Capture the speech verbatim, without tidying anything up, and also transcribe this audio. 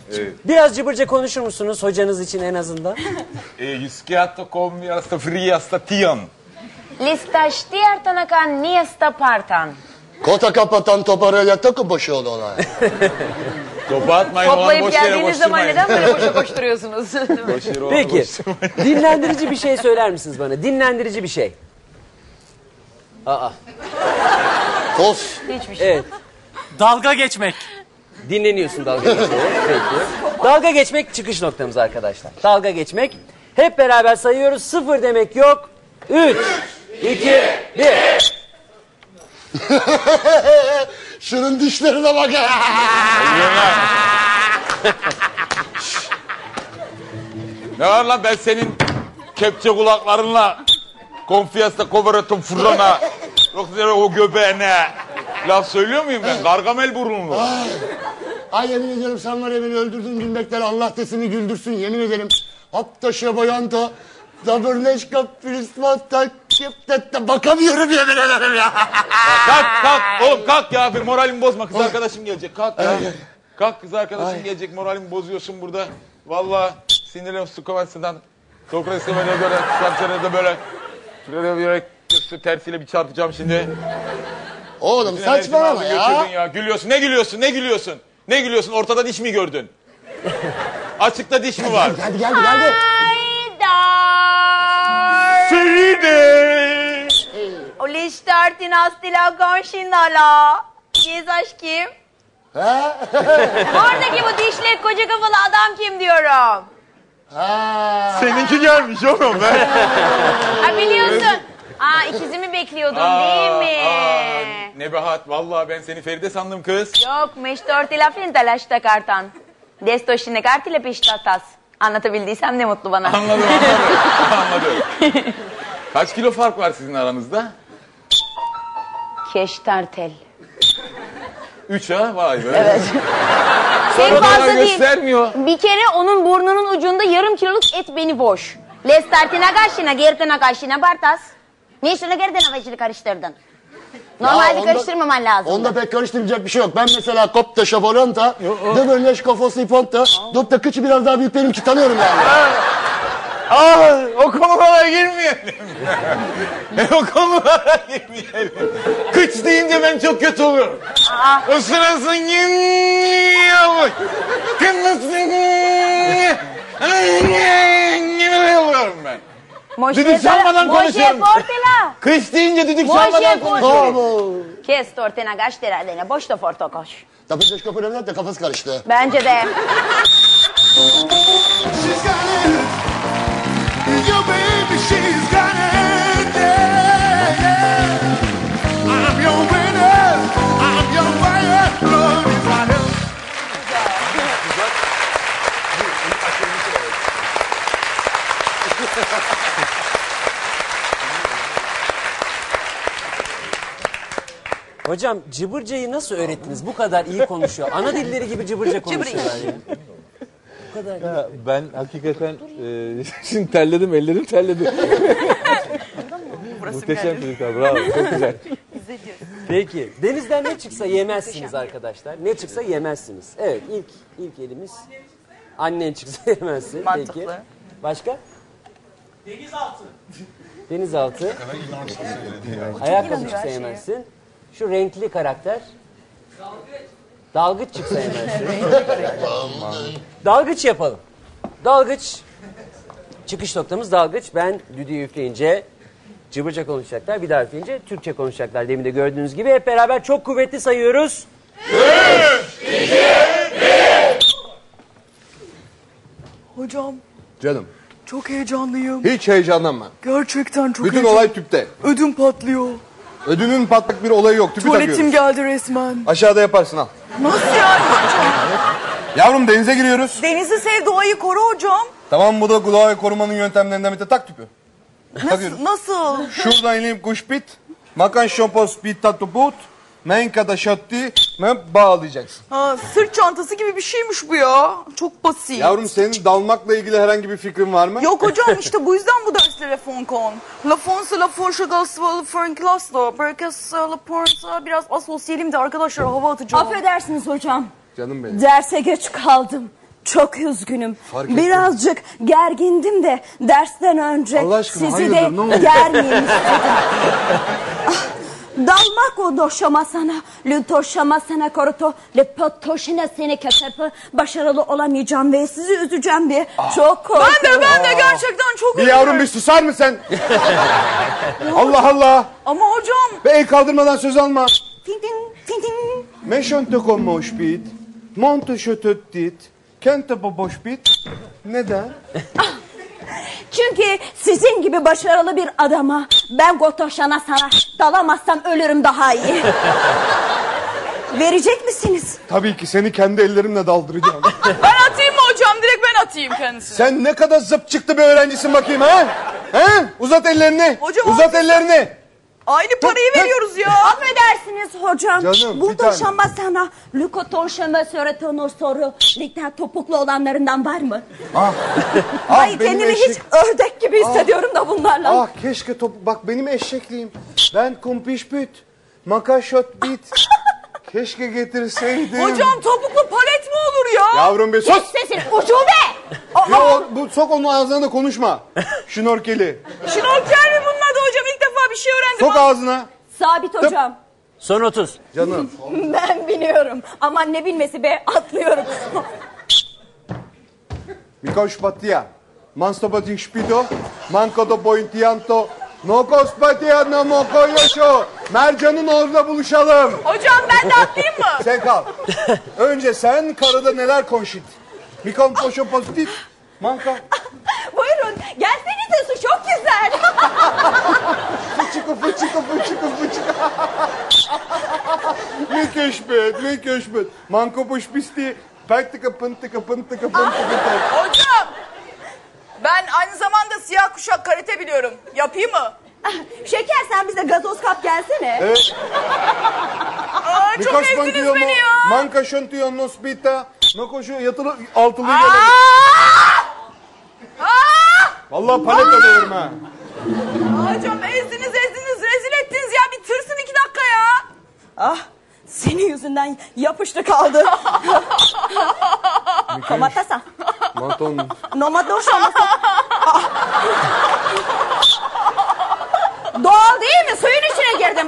Evet. Biraz cıbırca konuşur musunuz hocanız için en azından? Jusquiato commiasta friasta tion. Lista stiertanakan niesta partan. Kota kapatan toparıyla takı boşu olay. Topu atmayın, olan Toplayıp boş yere geldiğiniz zaman koşturmayın. neden böyle boşa koşturuyorsunuz? Boş yere olan Peki, koşturmayın. dinlendirici bir şey söyler misiniz bana? Dinlendirici bir şey. Aa, Kos. Hiçbir şey. evet. Dalga geçmek. Dinleniyorsun dalga geçmeye. Peki. Dalga geçmek çıkış noktamız arkadaşlar. Dalga geçmek. Hep beraber sayıyoruz. Sıfır demek yok. Üç, iki, bir. Şunun dişlerine bak. Ne var lan, ben senin kepçe kulaklarınla konfiyasta kovaratım fırına yoksa o göbeğine laf söylüyor muyum ben? Gargamel burunlu. Ay, ay yemin ediyorum sen var ya beni öldürdün gülmekten, Allah desini güldürsün yemin ederim. Hatta şabayanta Zaberleşka Prismata Keptette bakamıyorum yemin ederim ya. Kalk kalk oğlum kalk ya, bir moralimi bozma, kız arkadaşım gelecek, kalk ya. Kalk, kız arkadaşım Ay. gelecek, moralimi bozuyorsun burada. Vallahi sinirlerim su kovasından. Sokras'ta böyle böyle, Sarçer'de böyle. Şuraya böyle su tersiyle bir çarpacağım şimdi. Oğlum Bütün saçmalama enerjimi ya. götürdün ya. Gülüyorsun, ne gülüyorsun, ne gülüyorsun? Ne gülüyorsun, ortada diş mi gördün? Açıkta diş mi var? Geldi geldi geldi. Haydar. Feride! O listartin astila konşinala. Giz aşkım. Ha? Oradaki bu dişli koca kafalı adam kim diyorum. Ha. Seninki gelmiş oğlum ben. Ha biliyorsun. Aa ikizimi bekliyordum değil mi? Aa, Nebahat, vallahi ben seni Feride sandım kız. Yok meştortila fintalaşta kartan. Destoşine kartile piştatas. Anlatabildiysem ne mutlu bana. Anladım, anladım. Anladım. Kaç kilo fark var sizin aranızda? Keştartel. Üç ha, vay be. Evet. En Sonra fazla bana değil. göstermiyor. Bir kere onun burnunun ucunda yarım kiloluk et beni boş. Lestartina kaşına, gertina kaşına bartas. Niye şunu gertina kaşını karıştırdın? Normalde Ya onda- karıştırmaman lazım. Onda pek karıştıracak bir şey yok. Ben mesela Kopta Şabolanta, Döbörleş Kafası İponta, Dopta Kıçı biraz daha büyük benimki, tanıyorum yani. Aa, o konulara girmeyelim. o konulara girmeyelim. Kıç deyince ben çok kötü oluyorum. O sırasın yavrum. Kınlasın. oluyorum ben. Düdük çalmadan konuşuyorum. Moşe portela. Kıç deyince düdük Moşe çalmadan konuşuyorum. Bravo. Kes tortena gaştera dene. Boş da fortokoş. Tapıteş kapılarına da kafası karıştı. Bence de. She's got it. Your baby, she's got it. Yeah, yeah. I'm your winner. I'm your fire. Love is my help. Hocam cıbırcayı nasıl öğrettiniz? Bu kadar iyi konuşuyor. Ana dilleri gibi cıbırca konuşuyorlar ya. Bu kadar iyi. Ya ben hakikaten e, şimdi terledim, ellerim terledi. Muhteşem çocuklar, bravo, çok güzel. Peki denizden ne çıksa yemezsiniz arkadaşlar. Ne çıksa yemezsiniz. Evet, ilk ilk elimiz annen çıksa yemezsin. Mantıklı. Peki. Başka? Denizaltı. Denizaltı. Ayakkabı çıksa yemezsin. Şu renkli karakter. Dalgıç çıksa yemezsin. Dalgıç yapalım. Dalgıç. Çıkış noktamız dalgıç. Ben düdüğü üfleyince cıbırca konuşacaklar. Bir daha üfleyince Türkçe konuşacaklar. Demin de gördüğünüz gibi hep beraber çok kuvvetli sayıyoruz. Hocam Canım, çok heyecanlıyım. hiç heyecanlanma. Gerçekten çok Bütün heyecan- olay tüpte. Ödüm patlıyor. Ödümün patlak bir olayı yok. Tüpü Tuvaletim takıyoruz. geldi resmen. Aşağıda yaparsın al. Nasıl yani hocam? Yavrum denize giriyoruz. Denizi sev, doğayı koru hocam. Tamam, bu da doğayı korumanın yöntemlerinden bir de tak tüpü. Takıyoruz. Nasıl? Şuradan ineyim kuşpit. Makan şopos bit tatubut. Menkada şatti. Men bağlayacaksın. Ha, sırt çantası gibi bir şeymiş bu ya. Çok basit. Yavrum senin dalmakla ilgili herhangi bir fikrin var mı? Yok hocam işte bu yüzden bu derslere fonkon. La fonse la forşa gasva la franklasla. Berkasa la porsa. Biraz asosyalim de arkadaşlar hava atacağım. Affedersiniz hocam. Canım benim. Derse geç kaldım. çok üzgünüm. Fark ettim. Birazcık gergindim de dersten önce Allah aşkına, sizi hayırdır, de ne oldu? germeyeyim istedim. Ah, dalmak o doşamasana, lütoşamasana koruto, lepotoşine seni kesepi, başarılı olamayacağım ve sizi üzeceğim diye çok korkuyorum. Ben de ben de gerçekten çok Bir üzülüyorum. yavrum bir susar mısın? Allah Allah. Ama hocam. Ve el kaldırmadan söz alma. Tin tin tin tin. Meşonte konmoş bit. Monte şötöttit. Kente boboş bit. Neden? Çünkü sizin gibi başarılı bir adama ben Gotoşan'a sana dalamazsam ölürüm daha iyi. Verecek misiniz? Tabii ki seni kendi ellerimle daldıracağım. Ben atayım mı hocam? Direkt ben atayım kendisine. Sen ne kadar zıp çıktı bir öğrencisin bakayım ha? Ha? Uzat ellerini. Hocam, Uzat ellerini. Aynı parayı veriyoruz ya. Affedersiniz hocam. Canım, Bu bir tane. doşama sana Lukotoşama Söretonu soru ligden topuklu olanlarından var mı? Ah. Ay Ah, benim kendimi eşek- hiç ördek gibi hissediyorum da bunlarla. Ah keşke top... Bak benim eşekliğim. Ben kumpiş büt. Makaşot bit. Keşke getirseydim. Hocam topuklu palet mi olur ya? Yavrum bir sus. Sesini ucube! Yo, bu, sok onun ağzına da konuşma. Şnorkeli. Şnorkel mi bunun adı hocam? İlk defa bir şey öğrendim. Sok ağzına. Sabit hocam. Son otuz. Canım. Ben biliyorum. Aman ne bilmesi be atlıyorum. Mikoş batia. Manstopatin şpido. Mankodo bointianto. Nokos batia namoko yoşo. Mercan'ın orada buluşalım. Hocam ben de atlayayım mı? Sen kal. Önce sen karada neler konşit. Mikon poşo pozitif. Manka. Buyurun gelsenize su çok güzel. Fıçıkı fıçıkı fıçıkı fıçıkı. Ne keşfet ne keşfet. Manko boş pisti. Pektika pıntıka pıntıka pıntıka. Hocam. Ben aynı zamanda siyah kuşak karate biliyorum. Yapayım mı? Şeker sen bize gazoz kap gelsene. Evet. Aa, çok Mikoş ezdiniz bantiyo beni mu? ya. Manka şontiyo nospita. Nakoşu yatılı altılıyı Aa! gelelim. Aa! Vallahi palet öderim ha. Hocam ezdiniz ezdiniz rezil ettiniz ya. Bir tırsın iki dakika ya. Ah senin yüzünden yapıştı kaldı. Komatasa. Manton. Nomador şamasa. Doğal değil mi? Suyun içine girdim.